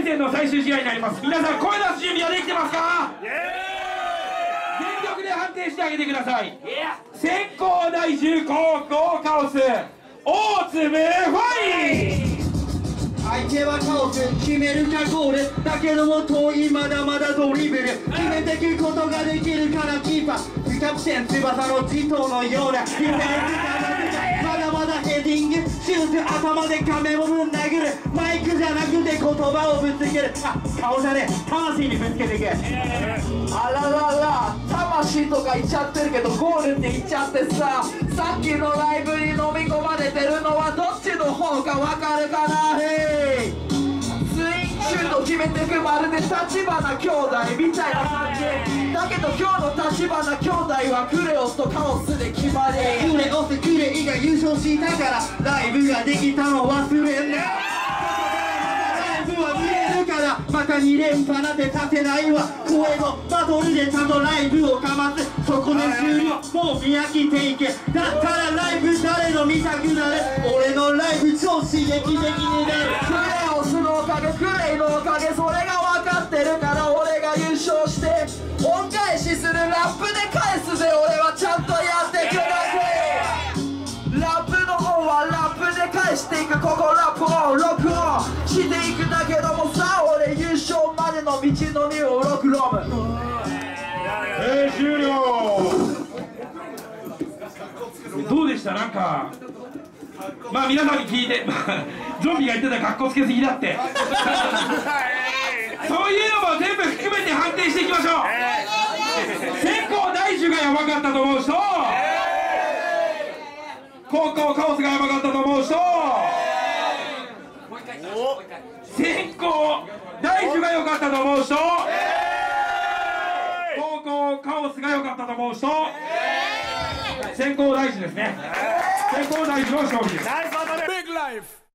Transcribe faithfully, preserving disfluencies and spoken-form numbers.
戦の最終試合になります。皆さん声出す準備はできてますか？全力で判定してあげてください。先攻大樹後攻カオス大粒ファイ。 相手はカオス、決めるかゴールだけども遠いまだまだドリブル決めてくことができるからキーパー不キャプテン翼の地頭のようなディフェンスがまだまだヘディングシュート頭で亀をぶん殴るマイクじゃなくて言葉をぶつけるあ顔じゃねえ魂にぶつけていくあららら魂とか言っちゃってるけどゴールって言っちゃってささっきのライブに飲み込まれてるのはどっちの方か分かるかなへいスイングシュート決めてくまるで立花兄弟みたいな感じだけど今日の立花兄弟はクレオスとカオスで決まりクレオスクレイが優勝したからライブができたの忘れんなまたに連覇なんて立てないわ声のバトルでちゃんとライブをかますそこで終了もう見飽きていけだったらライブ誰の見たくなる俺のライブ超刺激的になるクレオスのおかげクレイのおかげそれが分かってるから俺が優勝して恩返しするラップで返すぜ俺はちゃんとやってくださいラップの方はラップで返していくここラップを録音していくだけどもさ俺優勝までの道のりを録音えー、終了。どうでした？なんかまあ皆さんに聞いてゾンビが言ってた格好つけすぎだってそういうのも全部含めて判定していきましょう。先攻大樹がやばかったと思う人、後攻カオスがやばかったと思う人、先攻大樹が良かったと思う人、後攻カオスが良かったと思う人、先攻大樹ですね。先攻大樹の勝利です。